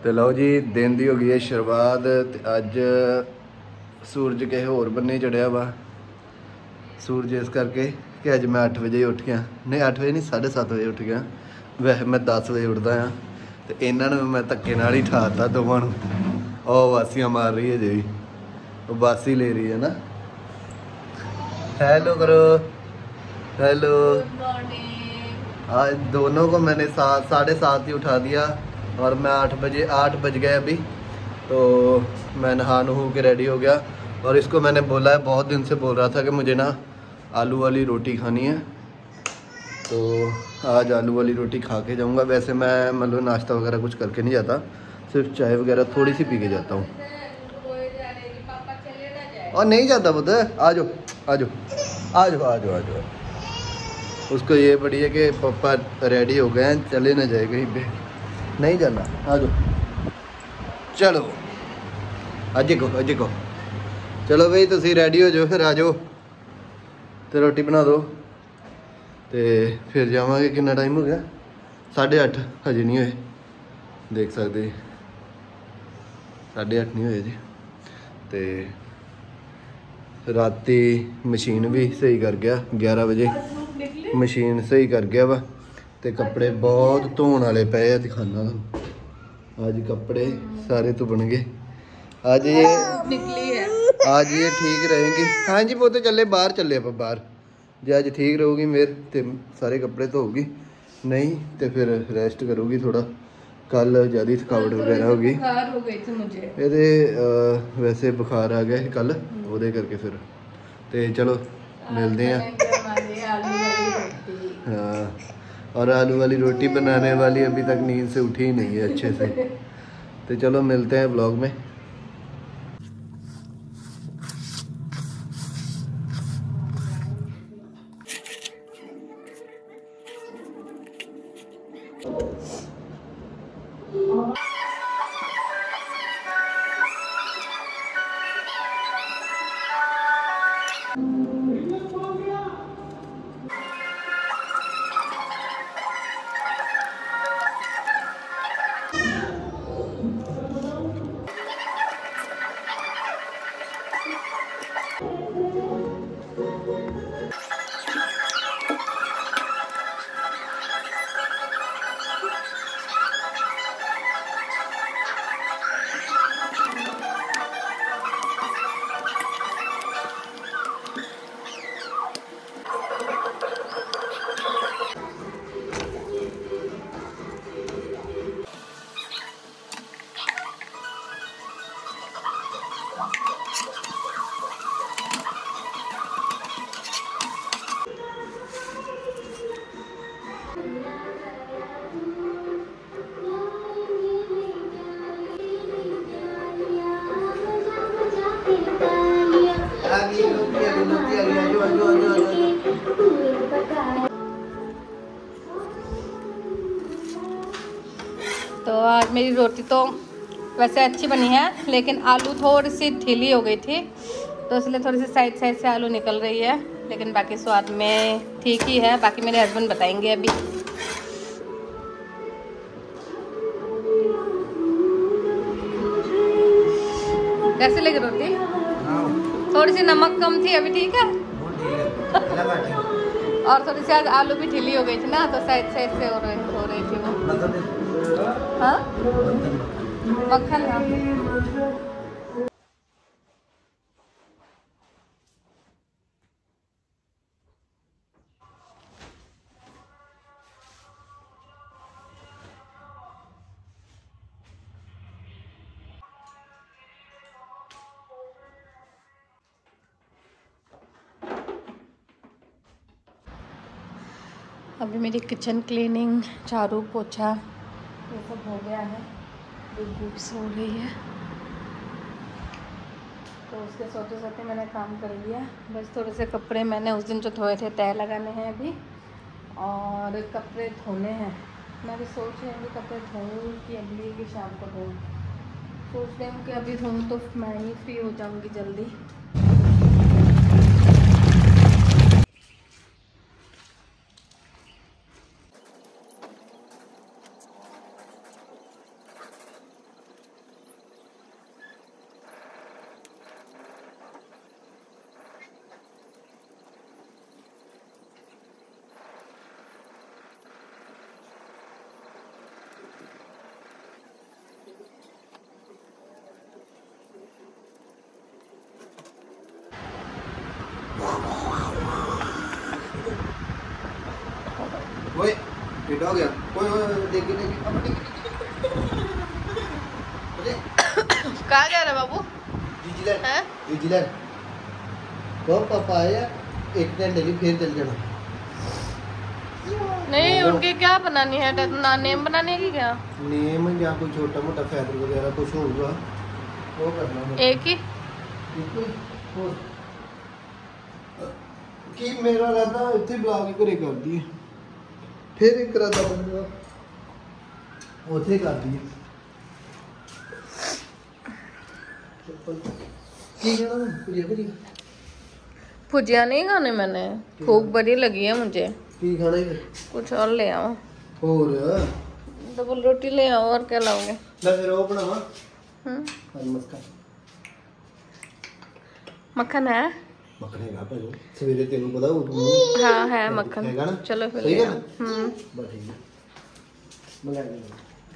तो लो जी दिन की हो गई है शुरुआत। अज सूरज किसी होर बन्ने चढ़िया वा। सूरज इस करके कि अज मैं 8 बजे उठ गया, नहीं 8 बजे नहीं 7:30 बजे उठ गया। वैसे मैं 10 बजे उठता हाँ। तो इन्होंने मैं धक्के नाल ही ठाता दोवां नूं। और वासियां मार रही है जी, वो बासी ले रही है ना। हेलो करो, हेलो। आज दोनों को मैंने 7:30 ही उठा दिया और मैं 8 बज गए अभी। तो मैं नहा नहू के रेडी हो गया और इसको मैंने बोला है, बहुत दिन से बोल रहा था कि मुझे ना आलू वाली रोटी खानी है। तो आज आलू वाली रोटी खा के जाऊँगा। वैसे मैं मतलब नाश्ता वगैरह कुछ करके नहीं जाता, सिर्फ चाय वगैरह थोड़ी सी पी के जाता हूँ। और नहीं जाता पुत्र, आ जाओ आ जाओ आ जाओ आ जाओ आ जाओ। उसको ये पड़ी है कि पापा रेडी हो गए हैं, चले ना जाए कहीं पे, नहीं जाना। आ जाओ चलो अजय को चलो भाई तुम रेडी हो जाओ, फिर आ जाओ तो रोटी बना दो तो फिर जावांगे। कितना टाइम हो गया? 8:30 हजे नहीं होए, देख सकते 8:30 नहीं होए जी। तो राती मशीन भी सही कर गया, 11 बजे मशीन सही कर गया वा। तो कपड़े बहुत धोने वाले पे है, दिखाना तुम। आज कपड़े सारे धुपन गए। आज ये निकली है, आज ये ठीक रहेंगी। हाँ जी वो तो चले बाहर, चले आप बाहर। जो अज ठीक रहूगी मेरे तो सारे कपड़े धोगी, नहीं तो फिर रेस्ट करूँगी थोड़ा। कल ज़्यादा थकावट वगैरह होगी, बुखार हो गई थी मुझे। ये वैसे बुखार आ गया कल, वो करके फिर तो चलो मिलते हैं। हाँ, और आलू वाली रोटी बनाने वाली अभी तक नींद से उठी ही नहीं है अच्छे से। तो चलो मिलते हैं ब्लॉग में। तो आज मेरी रोटी तो वैसे अच्छी बनी है, लेकिन आलू थोड़ी सी ढीली हो गई थी, तो इसलिए थोड़ी सी साइड से आलू निकल रही है। लेकिन बाकी स्वाद में ठीक ही है। बाकी मेरे हस्बैंड बताएंगे अभी। कैसे लगी रोटी? थोड़ी सी नमक कम थी, अभी ठीक है। और थोड़ी सी आज आलू भी ढीली हो गई थी ना, तो साइड से हो रही थी वो। हाँ मक्खन हाँ। अभी मेरी किचन क्लीनिंग, झाड़ू पोछा ये सब हो गया है। धूप सो रही है तो उसके सोते मैंने काम कर लिया। बस थोड़े से कपड़े मैंने उस दिन जो धोए थे तय लगाने हैं अभी, और कपड़े धोने हैं। मैं भी सोच रही हूँ कि कपड़े धोऊँ कि अगली की शाम को धोऊँ। सोच रही हूँ कि अभी धोऊँ तो मैं ही फ्री हो जाऊँगी जल्दी। क्या हो गया? ओए ओए देखिए देखिए अब कहाँ जा रहा बाबू? न्यूजीलैंड हैं? न्यूजीलैंड तो पापा आया एक घंटे की फिर चल जाना। नहीं उनकी क्या बनानी है? नेम बनानी है कि क्या? नेम या कोई छोटा मोटा फैदर वगैरह कुछ होगा वो करना है। एक ही कि मेरा राधा इतने बुला के घरे कर दिए फिर एक राधा बंदा उथे कर दिए की कहना भुजिया भुजिया भुजिया नहीं खाने मैंने, भूख बड़ी लगी है मुझे। की खाना है कुछ और ले आओ। और डबल रोटी ले आओ। और क्या लाओगे? मैं फिर वो बनावा मक्खन मक्खन है? मक्खन है भाई सवेरे तेनू पता उठू हाँ है मक्खन है ना। चलो फिर सही ले है आओ। बस ठीक है मंगा लेंगे।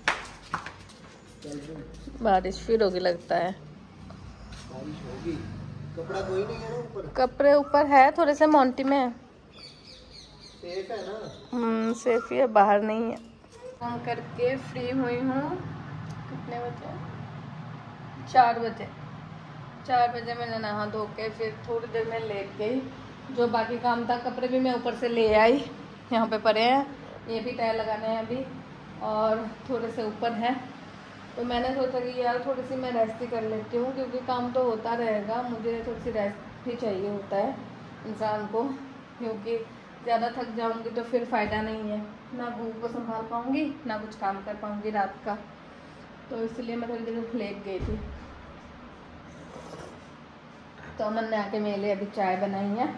बारिश फिर होगी लगता है। बारिश होगी कपड़ा कोई नहीं है ना ऊपर कपड़े ऊपर है थोड़े से मोंटी में। सेफ है ना। सेफ ही है, बाहर नहीं है। काम करके फ्री हुई हूँ। कितने बजे? 4 बजे। 4 बजे मैंने नहा धो के फिर थोड़ी देर में लेट गई। जो बाकी काम था कपड़े भी मैं ऊपर से ले आई, यहाँ पे पड़े हैं। ये भी तय लगाने हैं अभी और थोड़े से ऊपर है। तो मैंने सोचा कि यार थोड़ी सी मैं रेस्ट ही कर लेती हूँ क्योंकि काम तो होता रहेगा, मुझे थोड़ी सी रेस्ट भी चाहिए होता है इंसान को, क्योंकि ज़्यादा थक जाऊँगी तो फिर फ़ायदा नहीं है, ना भूख को संभाल पाऊँगी ना कुछ काम कर पाऊँगी रात का। तो इसलिए मैं थोड़ी देर लेट गई थी। तो अमन ने आके मेरे लिए अभी चाय बनाई है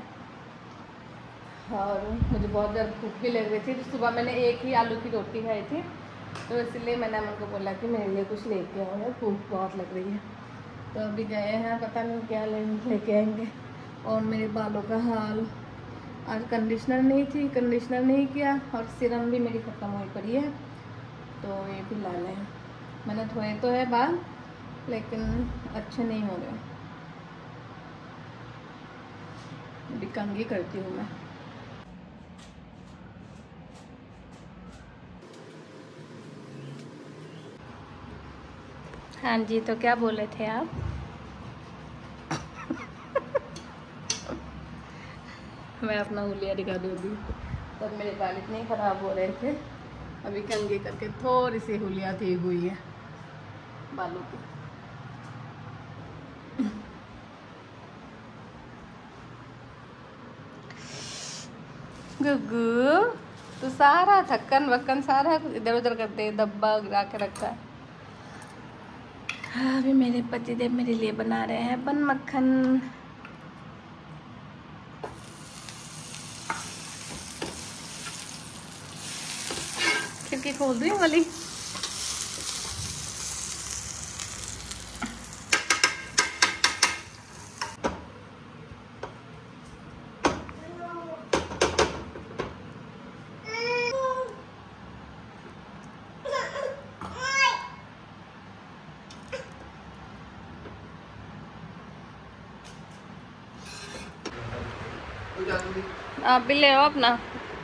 और मुझे बहुत ज़्यादा भूख भी लग रही थी। तो सुबह मैंने एक ही आलू की रोटी खाई थी, तो इसलिए मैंने अमन को बोला कि मेरे लिए कुछ लेके आओ यार, भूख बहुत लग रही है। तो अभी गए हैं, पता नहीं क्या लेके आएंगे। और मेरे बालों का हाल, आज कंडीशनर नहीं थी, कंडीशनर नहीं किया और सीरम भी मेरी ख़त्म हुई पड़ी है, तो ये भी लाने हैं। मैंने धोए तो है बाल लेकिन अच्छे नहीं हो रहे। अभी कंघी करती हूँ मैं। हाँ जी, तो क्या बोले थे आप? मैं अपना हुलिया दिखा दूँगी। तब मेरे बाल इतने ख़राब हो रहे थे, अभी कंघी करके थोड़ी सी हुलिया ठीक हुई है बालों की। गुग्गू तो सारा थक्कन वक्कन सारा इधर उधर करते डब्बा गिरा के रखा है। हाँ, अभी मेरे पतिदेव मेरे लिए बना रहे हैं बन मक्खन। खिड़की खोल दी वाली। आप भी ले आओ अपना।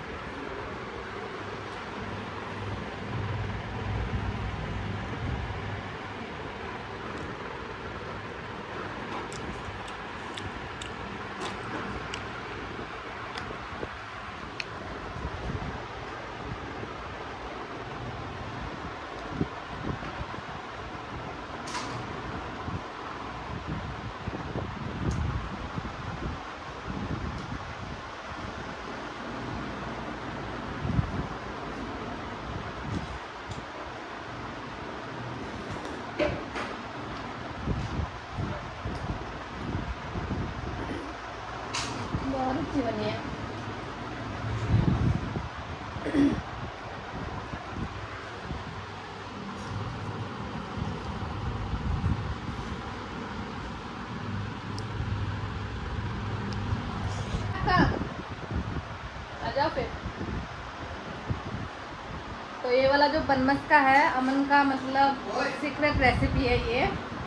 बहुत अच्छी बनी है। आ जाओ फिर। तो ये वाला जो बनमस का है अमन का मतलब सीक्रेट रेसिपी है ये।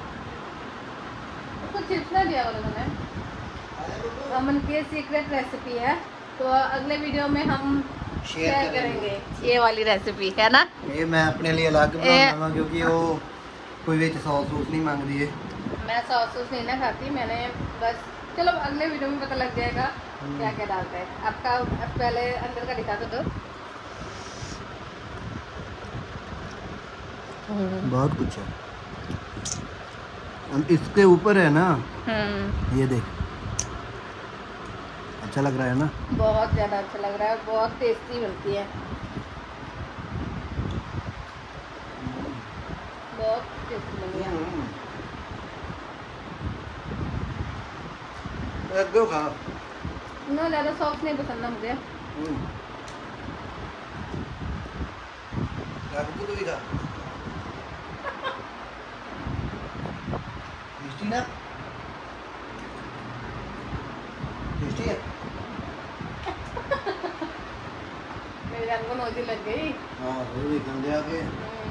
उसको चिप्स ना दिया करो मैंने। अमन की सीक्रेट रेसिपी है। तो अगले वीडियो में हम शेयर करेंगे ये वाली रेसिपी है ना। ये मैं अपने लिए अलग बनाऊंगा क्योंकि वो कोई विच सॉस सूस नहीं मांगती है। मैं सॉस सूस नहीं ना खाती, मैंने बस चलो अगले वीडियो में पता लग जाएगा क्या क्या डालते हैं। आपका अब पहले अंदर का दिखा दो। बहुत कुछ है इसके ऊपर है ना। ये देख अच्छा लग रहा है ना। बहुत ज़्यादा अच्छा लग रहा है, बहुत टेस्टी बनती है, बहुत टेस्टी बनी है। दो खा ना ज़्यादा सॉस नहीं पसंद है मुझे। ना है मेरे जान को नोजी लग गई। हाँ वो भी गंदे आके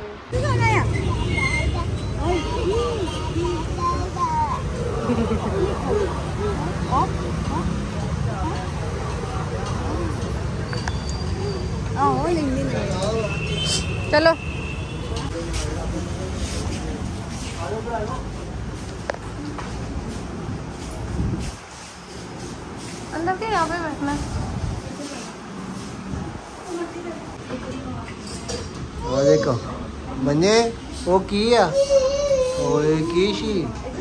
चलो अंदर के यहाँ पे बैठना। वो देखो बने वो की है ओए की शी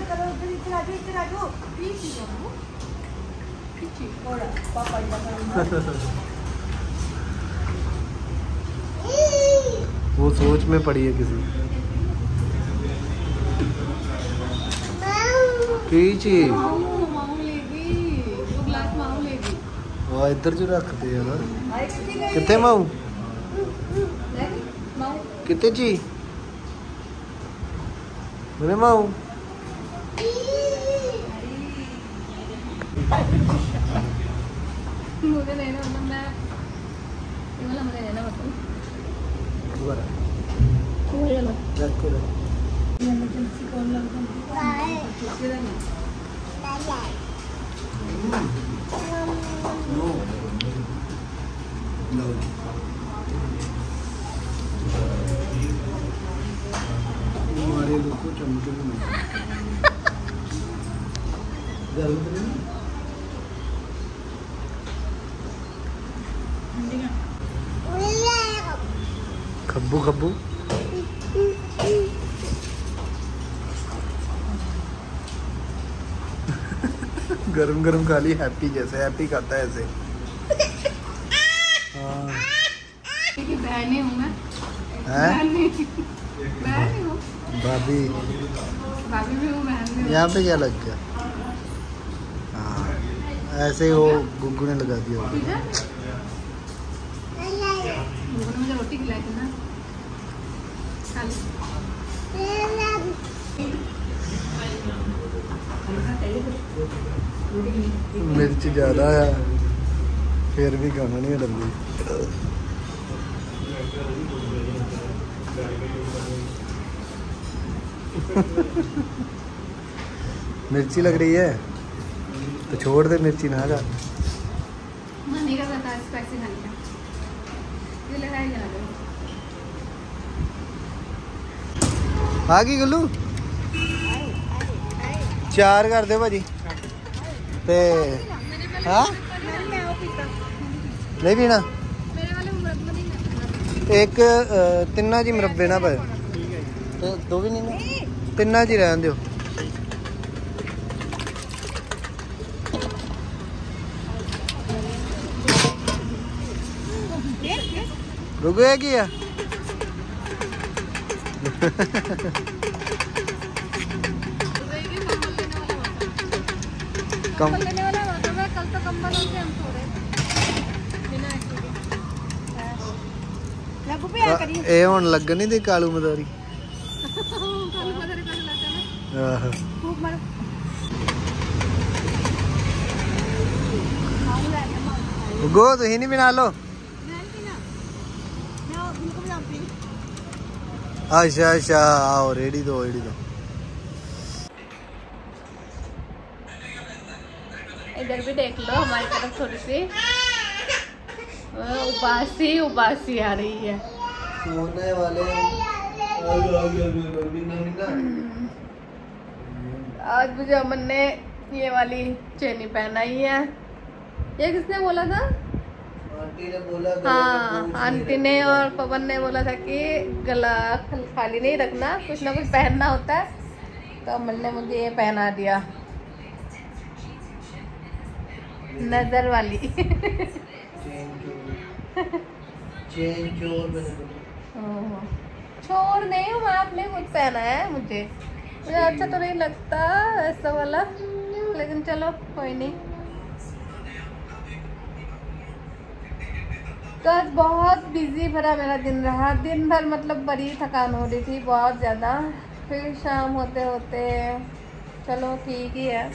वो सोच में पड़ी है किसी की चीज वो इधर जो रखते हैं ना कितने माऊ कितने जी मेरे माऊ मुझे लेना मतलब मैं ये वाला मुझे लेना मतलब दोबारा वो वाला रखो रखो इमरजेंसी कॉल लगता है नो नो हमारे लोग को चमके भी नहीं गर्म तो नहीं खब्बू खब्बू गरम गरम खा ली हैप्पी जैसे हैप्पी खाता है ऐसे। बहनी हूँ मैं बहनी हूँ भाभी भाभी भी हूँ बहन भी हूँ। यहाँ पे क्या लग गया। हाँ ऐसे ही वो गुग्गू ने लगा दिया होगा। मुझे रोटी खिलाई थी ना मिर्च ज़्यादा है फिर भी खाना नहीं डरती। मिर्ची लग रही है तो छोड़ दे मिर्ची ना जा। मन नहीं कर रहा था स्पाइसी खाने का, ये लगाई जाना करो। आ गई गुल्लू 4 कर दे भाजी ते हाँ नहीं पीना एक तिन्ना जी मुरब्बे ना पाए तो 2 भी नहीं ना तिन्ना जी रहन दो। रुको है क्या कम लेने वाला होता है कल तो कंबल होके हम सो रहे बिना एक्चुअली ए हुन लगन नहीं दी कालू मदारी कालू मदारी कर लेते हैं आह खूब मारो गो तो ही नहीं बना लो। अच्छा अच्छा आओ रेडी दो रेडी दो। इधर भी देख लो हमारी तरफ थोड़ी सी उबासी उबासी आ रही है। सोने वाले आज मुझे अमन ने ये वाली चेनी पहनाई है। ये किसने बोला था? आंटी ने बोला। हाँ, आंटी ने और पवन ने बोला था कि गला खाली नहीं रखना, कुछ ना कुछ पहनना होता है। तो अमन ने मुझे ये पहना दिया, नजर वाली। छोड़ नहीं हूँ, आपने खुद पहना है। मुझे अच्छा तो नहीं लगता ऐसा वाला, लेकिन चलो कोई नहीं। तो आज बहुत बिजी भरा मेरा दिन रहा। दिन भर मतलब बड़ी थकान हो रही थी, बहुत ज़्यादा। फिर शाम होते होते चलो ठीक ही है,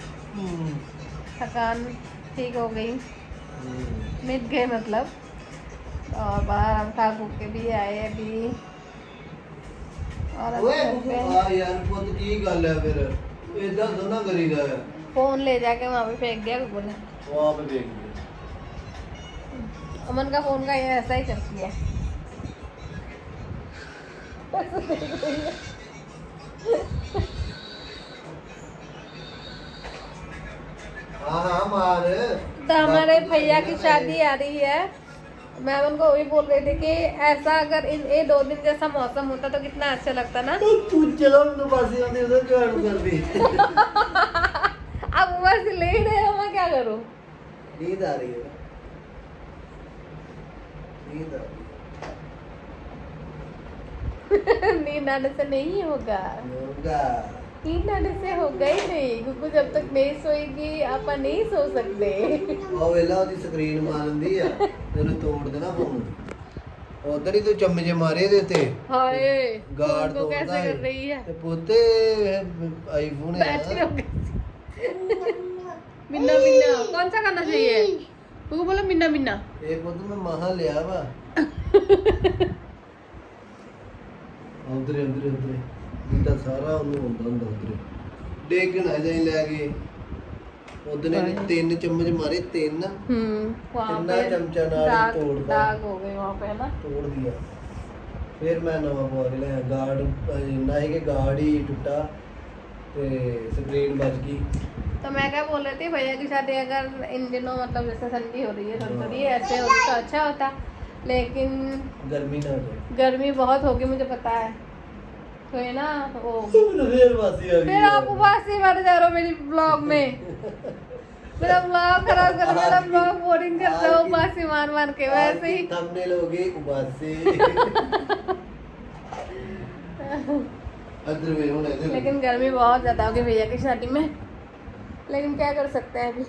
थकान ठीक हो गई, मिट गए मतलब। और बाहर हम खा खू के भी आए अभी। और फोन ले जाके वहाँ पे फेंक दिया बोले। अमन का फोन का ये ऐसा ही करती है। तो हमारे भैया की शादी आ रही है। मैं उनको वही बोल रही थी कि ऐसा अगर ये 2 दिन जैसा मौसम होता तो कितना अच्छा लगता ना। अब बस ले रहे हो, मैं क्या करूँ? नींद आ रही है, नींद आ रही है। नींद आने से नहीं होगा, नींद आने से होगा ही नहीं, क्योंकि जब तक नहीं सोएगी आप नहीं सो सकते। ਉਹ ਵੇਲਾ ਉਹਦੀ ਸਕਰੀਨ ਮਾਰਨ ਦੀ ਆ, ਤੈਨੂੰ ਤੋੜ ਦੇਣਾ ਫੋਨ। ਉਧਰ ਹੀ ਤੂੰ ਚਮਚੇ ਮਾਰੇ ਦੇ ਤੇ। ਹਾਏ गार्ड को कैसे कर रही है? ਤੇ ਪੁੱਤੇ आईफोन है। बैटरी हो गई। मिन्ना मिन्ना कौन सा करना चाहिए? तू बोलो मिन्ना मिन्ना। एक पुੱਤ मैं महा लिया वा। उधर उधर उधर मुंडा सारा ਉਹਨੂੰ ਹੁੰਦਾ ਉਧਰ ਡੇਗਣ ਆ ਜਾਈ ਲੈ ਕੇ। ਉਹਦਨੇ 3 चम्मच मारे, 3 वहाँ पे चमचा नाल तोड़ दाग हो गए वहाँ पे ना, तोड़ दिया। फिर मैं नवा पवा के लाया। गार्ड ना ही के गार्ड ही टूटा ते स्क्रीन बच गई। तो मैं क्या बोल रही थी, भैया की शादी अगर इन दिनों मतलब जैसे ठंडी हो रही है थोड़ी ऐसे होती तो अच्छा होता, लेकिन गर्मी ना हो, गर्मी बहुत होगी मुझे पता है। तो है ना वो फिर आप उबासी मारे जा रहे हो मेरी ब्लॉग में। मेरा ब्लॉग खराब कर, मेरा ब्लॉग बोरिंग कर रहा हूँ उबासी मार मार के। वैसे ही थंबनेल होगी उबासी। लेकिन गर्मी बहुत ज्यादा होगी भैया की शादी में, लेकिन क्या कर सकते हैं अभी।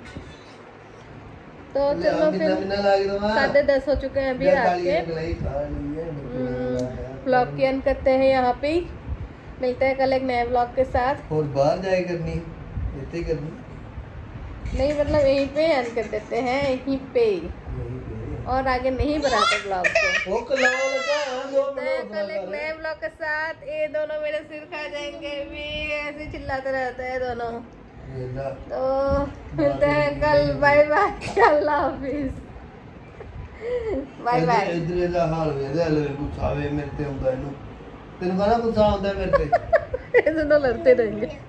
तो चलो फिर 10:30 हो चुके हैं अभी रात के। ब्लॉग की एंड करते हैं यहाँ पे। मिलते हैं कल एक नए ब्लॉग के साथ। और बाहर जाए करनी इतनी करनी नहीं, मतलब यहीं पे एंड कर देते हैं, यहीं पे, और आगे नहीं बढ़ाते ब्लॉग को। मिलते हैं कल एक नए ब्लॉग के साथ। ये दोनों मेरे सिर खा जाएंगे भी, ऐसे चिल्लाते रहते हैं दोनों। तो मिलते हैं कल। बाय बाय, अल्लाह हाफिज, बाय बाय। इधर ਦਾ ਹਾਲ ਵੇਦਾ ਲੈ ਗੁੱਸਾ ਵੇ ਮੇਰੇ ਤੇ ਹੁੰਦਾ ਇਹਨੂੰ। ਤੈਨੂੰ ਕਹਣਾ ਗੁੱਸਾ ਆਉਂਦਾ ਮੇਰੇ ਤੇ। ये दोनों लड़ते रहेंगे।